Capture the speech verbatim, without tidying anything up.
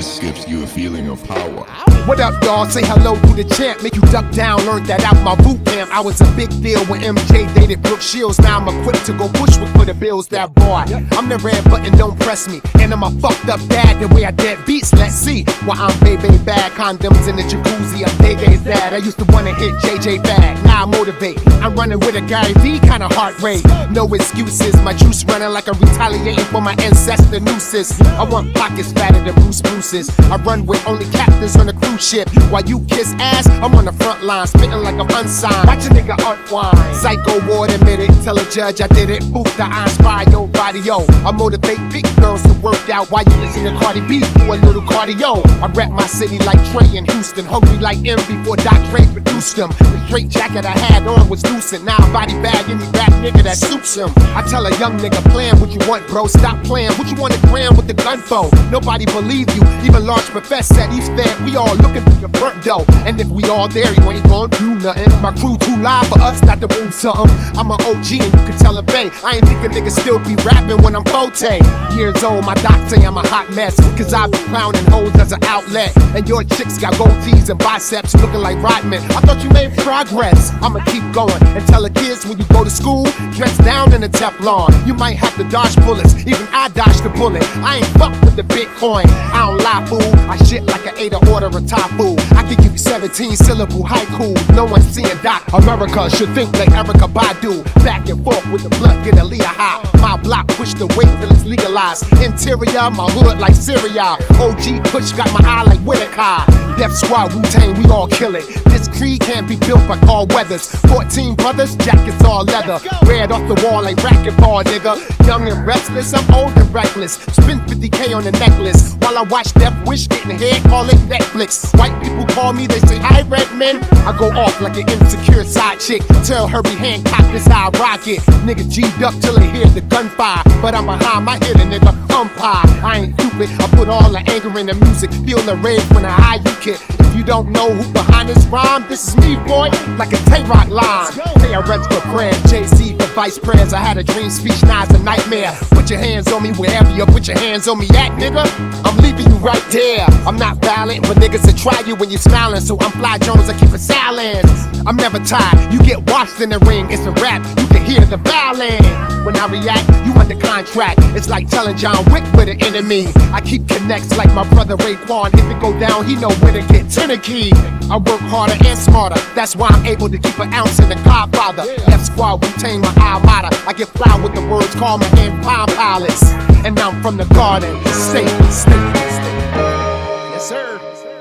This gives you a feeling of power. What up, y'all? Say hello to the champ. Make you duck down, learned that out my boot camp. I was a big deal when M J dated Brooke Shields. Now I'm equipped to go Bushwick for the bills. That boy, I'm the red button, don't press me. And I'm a fucked up dad, the way I dead beats. Let's see why I'm baby bad. Condoms in the jacuzzi, I'm Day Day's dad. I used to wanna hit J J bag, now I motivate. I'm running with a Gary V kind of heart rate. No excuses, my juice running like I'm retaliating for my ancestor nooses. I want pockets fatter than Bruce Bruce's. I run with only captains on a cruise ship. While you kiss ass, I'm on the front line, spitting like I'm unsigned. Watch a nigga unwind. Psycho ward admitted, tell a judge I did it. Poof, that I inspire your body, yo. I motivate big girls to work out while you listen to Cardi B for a little cardio. I rap my city like Trey in Houston, hungry like M before Doc Dre produced them. The straight jacket I had on was loosened, now I body bag any rap nigga that suits him. I tell a young nigga, plan what you want, bro. Stop playing. What you want to gram with the gun for? Nobody believe you. Even Large Professor said he's fed. We all looking for your burnt dough. And if we all there, you ain't gonna do nothing. My crew too live for us not to move something. I'm an O G and you can tell a bay. I ain't think a nigga still be rapping when I'm forte. Years old, my doc say I'm a hot mess. Cause I be clowning hoes as an outlet. And your chicks got gold tees and biceps looking like Rodman. I thought you made progress. I'ma keep going and tell the kids when you go to school, dress down in a Teflon. You might have to dodge bullets, even I dodged the bullet. I ain't fucked with the Bitcoin. I don't lie, fool. I shit like I ate an order of Thai food. I can give you seventeen syllable haiku. No one's seeing Doc. America should think like Erykah Badu. Back and forth with the blunt, get a Leah high. My block push the weight till it's legalized. Interior, my hood like Syria. O G push got my eye like Whitaker. Death Squad, Wu-Tang, we all kill it. This creed can't be built by all weathers. Fourteen brothers, jackets all leather. Red off the wall like racquetball, nigga. Young and restless, I'm old and reckless. Spend fifty K on the necklace. While I watch Death Wish getting head, call it Netflix. White people call me, they say, hi, red men. I go off like an insecure side chick. Tell Herbie Hancock this how I rock it. Nigga G'd up till they hear the gunfire. But I'm behind my head, a nigga umpire. I ain't stupid, I put all the anger in the music. Feel the rage when I eye you kid. If you don't know who behind this rhyme, this is me, boy, like a Tay-Rock line. K R S for prayers, J C for vice prayers. I had a dream speech, now it's a nightmare. Put your hands on me wherever you put your hands on me at, nigga. I'm leaving you right there. I'm not violent, but niggas will try you when you're smiling. So I'm Fly Jones, I keep it silent. I'm never tired, you get washed in the ring. It's a rap, you can hear the violin. When I react, you under contract. It's like telling John Wick with an enemy. I keep connects like my brother Raekwon. If it go down, he know where to get to the key. I work harder and smarter. That's why I'm able to keep an ounce in the Godfather. Left Squad, Wu-Tang, my almada. I get fly with the words, call my and Palm Pilots. And I'm from the Garden State, State, State. Yes, sir.